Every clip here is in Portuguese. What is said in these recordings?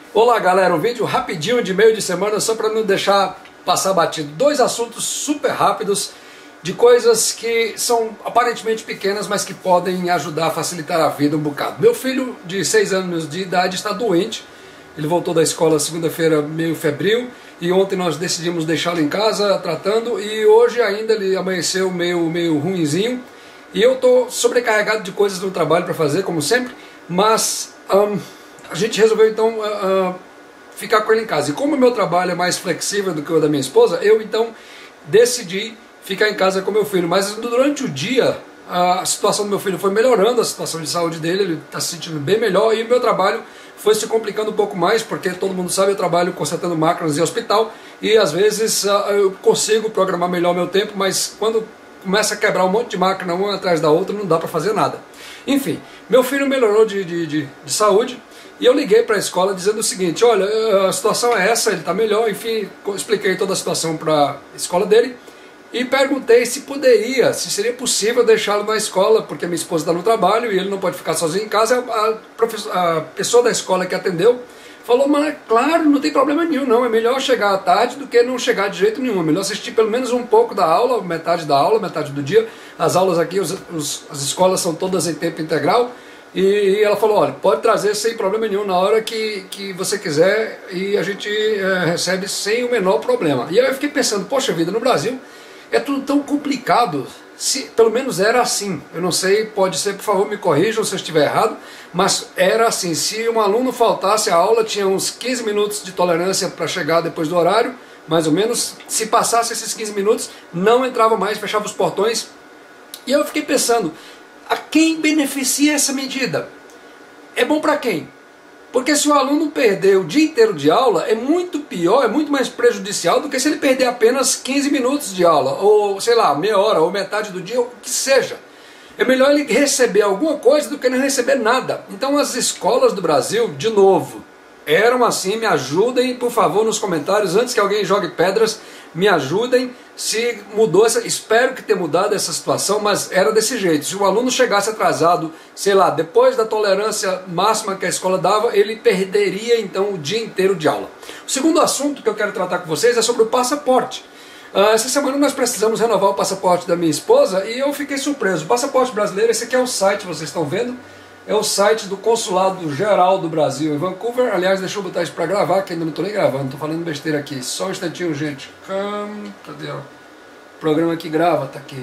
Olá galera, um vídeo rapidinho de meio de semana só para não deixar passar batido. Dois assuntos super rápidos de coisas que são aparentemente pequenas, mas que podem ajudar a facilitar a vida um bocado. Meu filho de 6 anos de idade está doente, ele voltou da escola segunda-feira meio febril e ontem nós decidimos deixá-lo em casa tratando e hoje ainda ele amanheceu meio ruinzinho e eu estou sobrecarregado de coisas no trabalho para fazer, como sempre, mas a gente resolveu então ficar com ele em casa. E como o meu trabalho é mais flexível do que o da minha esposa, eu então decidi ficar em casa com meu filho. Mas durante o dia a situação do meu filho foi melhorando, a situação de saúde dele, ele está se sentindo bem melhor e o meu trabalho foi se complicando um pouco mais, porque todo mundo sabe, eu trabalho consertando máquinas em hospital e às vezes eu consigo programar melhor o meu tempo, mas quando começa a quebrar um monte de máquina uma atrás da outra, não dá para fazer nada. Enfim, meu filho melhorou de saúde e eu liguei para a escola dizendo o seguinte: olha, a situação é essa, ele está melhor. Enfim, expliquei toda a situação para a escola dele e perguntei se seria possível deixá-lo na escola, porque minha esposa está no trabalho e ele não pode ficar sozinho em casa. A pessoa da escola que atendeu falou: mas claro, não tem problema nenhum, não, é melhor chegar à tarde do que não chegar de jeito nenhum, é melhor assistir pelo menos um pouco da aula, metade da aula, metade do dia. As aulas aqui, as escolas são todas em tempo integral. E ela falou: olha, pode trazer sem problema nenhum na hora que você quiser e a gente recebe sem o menor problema. E aí eu fiquei pensando, poxa vida, no Brasil é tudo tão complicado, se pelo menos era assim. Eu não sei, pode ser, por favor me corrijam se eu estiver errado, mas era assim, se um aluno faltasse a aula, tinha uns 15 minutos de tolerância para chegar depois do horário, mais ou menos. Se passasse esses 15 minutos, não entrava mais, fechava os portões. E eu fiquei pensando, a quem beneficia essa medida? É bom para quem? Porque se o aluno perder o dia inteiro de aula, é muito pior, é muito mais prejudicial do que se ele perder apenas 15 minutos de aula, ou sei lá, meia hora, ou metade do dia, ou o que seja. É melhor ele receber alguma coisa do que não receber nada. Então as escolas do Brasil, de novo, eram assim. Me ajudem, por favor, nos comentários, antes que alguém jogue pedras, me ajudem se mudou espero que tenha mudado essa situação, mas era desse jeito. Se o aluno chegasse atrasado, sei lá, depois da tolerância máxima que a escola dava, ele perderia então o dia inteiro de aula. O segundo assunto que eu quero tratar com vocês é sobre o passaporte. Essa semana nós precisamos renovar o passaporte da minha esposa e eu fiquei surpreso. O passaporte brasileiro, esse aqui é o site, vocês estão vendo, é o site do Consulado Geral do Brasil em Vancouver. Aliás, deixa eu botar isso para gravar, que ainda não estou nem gravando, estou falando besteira aqui. Só um instantinho, gente. Cadê o programa que grava? Está aqui.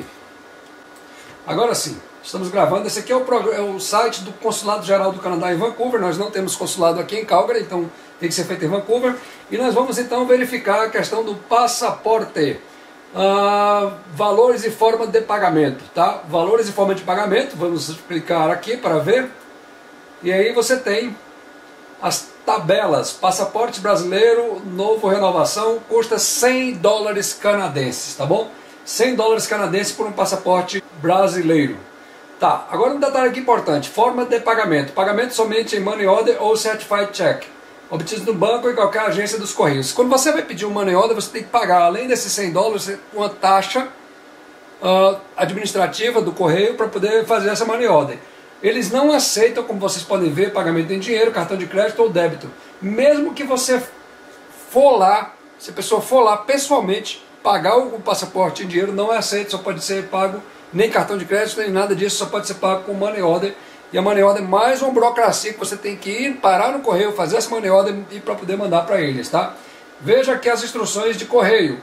Agora sim, estamos gravando. Esse aqui é o site do Consulado Geral do Canadá em Vancouver. Nós não temos consulado aqui em Calgary, então tem que ser feito em Vancouver. E nós vamos então verificar a questão do passaporte. Valores e forma de pagamento, tá? Valores e forma de pagamento, vamos clicar aqui para ver. E aí você tem as tabelas. Passaporte brasileiro, novo renovação, custa $100 canadenses, tá bom? $100 canadenses por um passaporte brasileiro. Tá, agora um detalhe aqui importante: forma de pagamento. Pagamento somente em money order ou certified check, obtidos no banco ou em qualquer agência dos Correios. Quando você vai pedir um money order, você tem que pagar, além desses $100, uma taxa administrativa do Correio para poder fazer essa money order. Eles não aceitam, como vocês podem ver, pagamento em dinheiro, cartão de crédito ou débito. Mesmo que você for lá, se a pessoa for lá pessoalmente pagar o passaporte em dinheiro, não é aceito, só pode ser pago, nem cartão de crédito, nem nada disso, só pode ser pago com money order. E a money order é mais uma burocracia que você tem que ir, parar no correio, fazer essa money order e para poder mandar para eles, tá? Veja aqui as instruções de correio.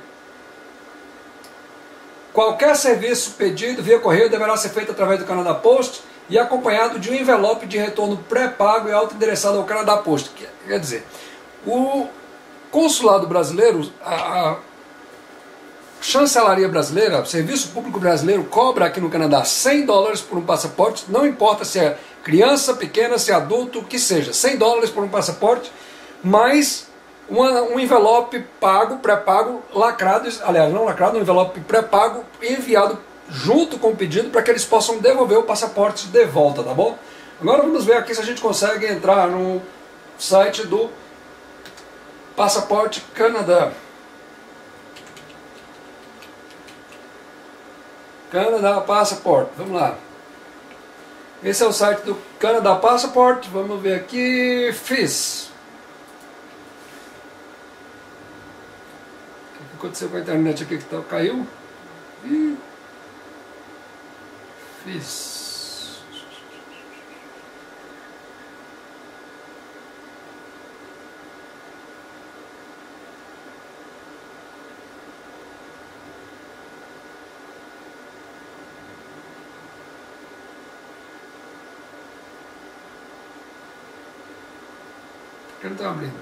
Qualquer serviço pedido via correio deverá ser feito através do Canada Post e acompanhado de um envelope de retorno pré-pago e auto-endereçado ao Canada Post. Quer dizer, o consulado brasileiro, a chancelaria brasileira, o serviço público brasileiro cobra aqui no Canadá $100 por um passaporte, não importa se é criança, pequena, se é adulto, o que seja, $100 por um passaporte, mais um envelope pago, pré-pago, lacrado, aliás, não lacrado, um envelope pré-pago enviado junto com o pedido para que eles possam devolver o passaporte de volta, tá bom? Agora vamos ver aqui se a gente consegue entrar no site do Passaporte Canadá. Canada Passport, vamos lá. Esse é o site do Canada Passport, vamos ver aqui, FIS. aconteceu com a internet aqui que caiu? Ih, fiz. Eu não estou abrindo.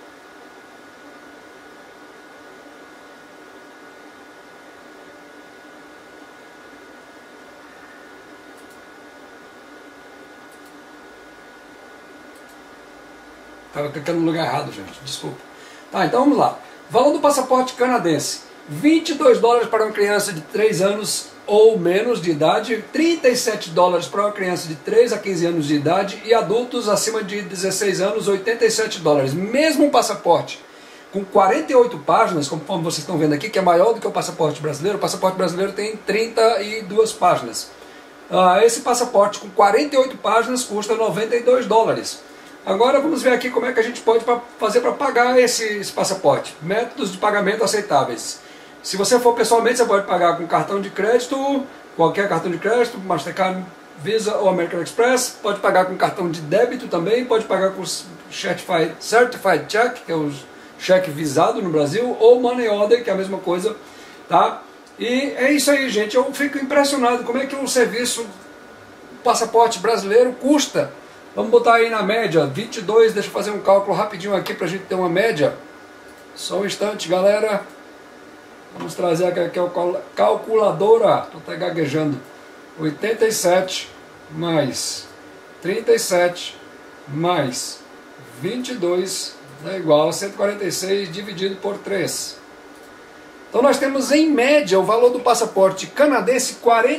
Estava clicando no lugar errado, gente. Desculpa. Tá, então vamos lá. Valor do passaporte canadense. $22 para uma criança de 3 anos ou menos de idade, $37 para uma criança de 3 a 15 anos de idade e adultos acima de 16 anos, $87. Mesmo um passaporte com 48 páginas, como vocês estão vendo aqui, que é maior do que o passaporte brasileiro. O passaporte brasileiro tem 32 páginas. Esse passaporte com 48 páginas custa $92. Agora vamos ver aqui como é que a gente pode fazer para pagar esse passaporte. Métodos de pagamento aceitáveis. Se você for pessoalmente, você pode pagar com cartão de crédito, qualquer cartão de crédito, Mastercard, Visa ou American Express. Pode pagar com cartão de débito também, pode pagar com Certified Check, que é o cheque visado no Brasil, ou Money Order, que é a mesma coisa, tá? E é isso aí, gente. Eu fico impressionado como é que um serviço, o passaporte brasileiro, custa. Vamos botar aí na média, 22, deixa eu fazer um cálculo rapidinho aqui para a gente ter uma média. Só um instante, galera. Vamos trazer aqui a calculadora, estou até gaguejando. 87 mais 37 mais 22 é igual a 146 dividido por 3. Então nós temos em média o valor do passaporte canadense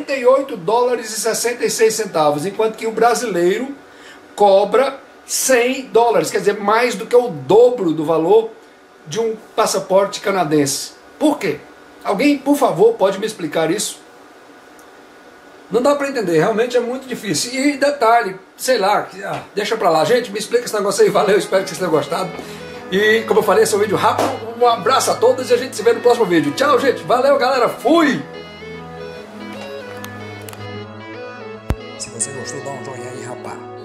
$48,66, enquanto que o brasileiro cobra $100, quer dizer, mais do que o dobro do valor de um passaporte canadense. Por quê? Alguém, por favor, pode me explicar isso? Não dá para entender, realmente é muito difícil. E detalhe, sei lá, deixa pra lá. Gente, me explica esse negócio aí, valeu, espero que vocês tenham gostado. E como eu falei, esse é um vídeo rápido, um abraço a todos e a gente se vê no próximo vídeo. Tchau, gente, valeu, galera, fui! Se você gostou, dá um joinha aí, rapaz.